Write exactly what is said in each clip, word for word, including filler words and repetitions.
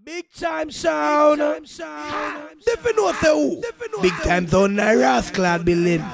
Big time sound. Big time sound. Different know the who. Big time sound. Na Rascal building.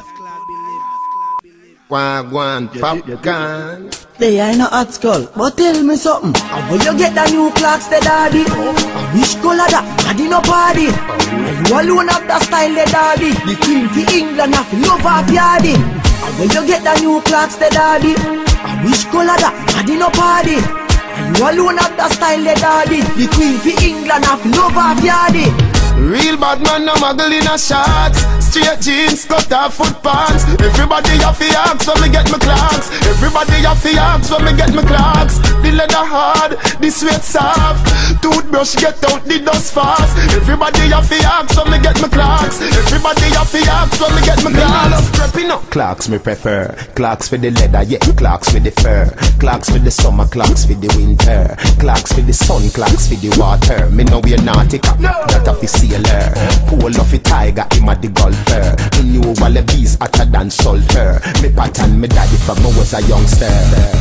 Wagwan popcorn. They ain't no hot skull, but tell me something. How will you get the new clocks, the daddy? I wish color that, daddy no party. And you alone have the style, the daddy. The queen for England, have love of yardy. How will you get the new clocks, the daddy? I wish color that, daddy no party. And you alone have the style, the daddy. The queen for England, have love of yardy. Real bad man, no muggle in a shorts. Straight jeans, cut off foot pants. Everybody have the axe when me get my clocks. Everybody have the axe when me get my clocks. The leather hard, the sweat soft. Toothbrush get out the dust fast. Everybody have the axe when me get my clocks. Everybody have the axe when me get my clocks. Prepping up clocks me prefer. Clocks for the leather, yeah, clocks for the fur. Clocks for the summer, clocks for the winter. Clocks for the sun, clocks for the water. Me know we're nautica, no. That of the sailor. Pull off a tiger, him a the golfer. Me knew wallabies hotter than sulfur. Me pattern me daddy from I was a youngster.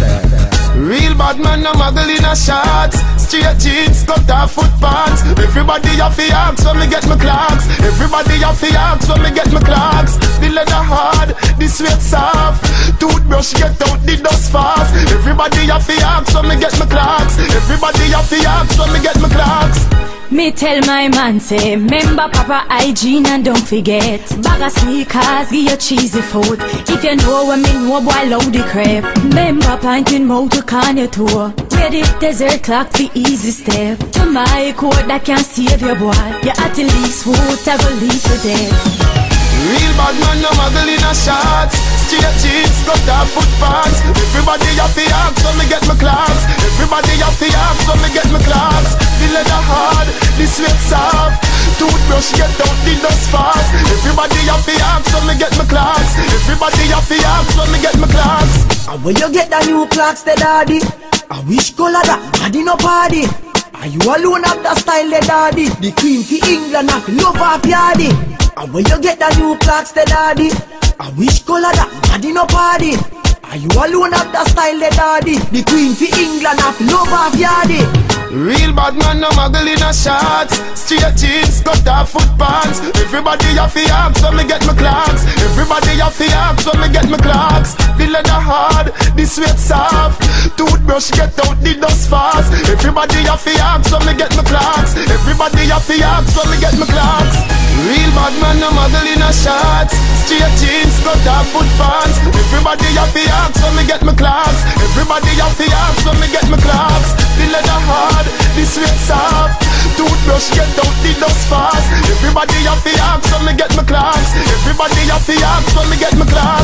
Real bad man, no muggle in a shorts. Straight jeans, cut off foot pants. Everybody have the axe when me get my clocks. Everybody have the axe when me get my clocks. The leather hard, the sweat soft. Toothbrush get out the dust fast. Everybody have the axe when me get my clocks. Everybody have the axe when me get my clocks. Me tell my man say, remember proper hygiene and don't forget. Bag of sneakers, give you cheesy food. If you know what me know, boy, load the crap. Remember pinting mouth to can your tour. Where the desert clock the easy step. To my code that can save your boy. You at the least would ever leave to death. Real bad man, no muggle in a shorts. Straight jeans, cut off foot pants. Everybody have the axe when me get my clocks. Everybody have the axe when me get my clocks. The leather hard, the sweat soft. Toothbrush get out the dust fast. Everybody have the axe when me get my clocks. Everybody have the axe when me get my clocks. And when you get the new clocks, the daddy, I wish color that, daddy no party. Are you alone have the style, the daddy? The queen for England, have love of yardy. And when you get the new clocks, the daddy, I wish color that, daddy no party. Are you alone have the style, the daddy? The queen for England, have love of yardy. Real bad man, no muggle in a shorts. Straight jeans, cut off foot pants. Everybody have the axe when me get my clocks. Everybody have the axe when me get my clocks. The leather hard, the sweat soft. Toothbrush get out the dust fast. Everybody have the axe when me get my clocks. Everybody have the axe when me get my clocks. Real bad man, no muggle in a shorts. Straight jeans, cut off foot pants. Everybody have the axe when me get my clocks. Everybody have the axe when me get my clocks. The leather hard, the sweat soft. Toothbrush get out the dust fast. Everybody have the axe when me get my clocks. Everybody have the axe when me get my clocks.